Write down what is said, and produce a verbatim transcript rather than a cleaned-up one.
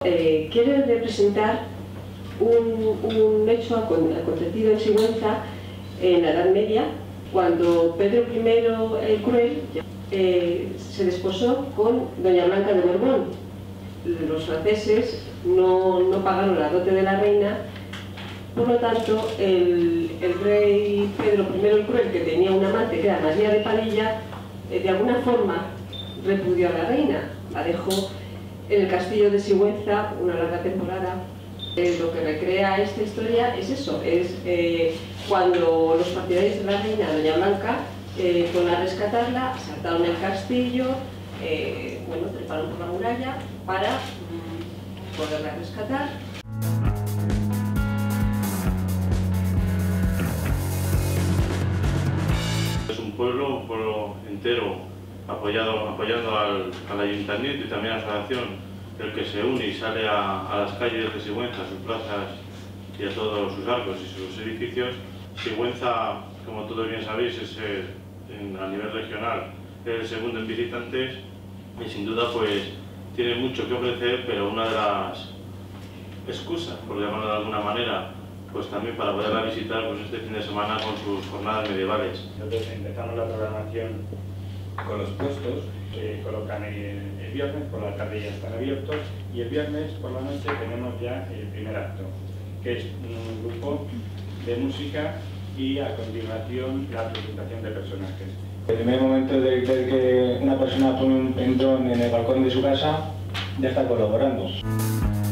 Eh, quiere representar un, un hecho acontecido en Sigüenza en la Edad Media, cuando Pedro primero el Cruel eh, se desposó con doña Blanca de Borbón. Los franceses no, no pagaron la dote de la reina, por lo tanto el, el rey Pedro primero el Cruel, que tenía una amante que era María de Padilla, eh, de alguna forma repudió a la reina, la dejó en el castillo de Sigüenza una larga temporada. Eh, lo que recrea esta historia es eso, es eh, cuando los partidarios de la reina, doña Blanca, eh, fueron a rescatarla, saltaron el castillo, eh, bueno, treparon por la muralla para mm, poderla rescatar. Es un pueblo, un pueblo entero apoyado, apoyando al, al ayuntamiento y también a la asociación, el que se une y sale a, a las calles de Sigüenza, a sus plazas y a todos sus arcos y sus edificios. Sigüenza, como todos bien sabéis, es el, en, a nivel regional es el segundo en visitantes y sin duda pues tiene mucho que ofrecer, pero una de las excusas, por llamarlo de alguna manera, pues también para poderla visitar pues este fin de semana con sus jornadas medievales. Nosotros empezamos la programación con los puestos que colocan el, el viernes, por la tarde ya están abiertos, y el viernes por la noche tenemos ya el primer acto, que es un grupo de música y a continuación la presentación de personajes. El primer momento de, de que una persona pone un pendón en el balcón de su casa, ya está colaborando.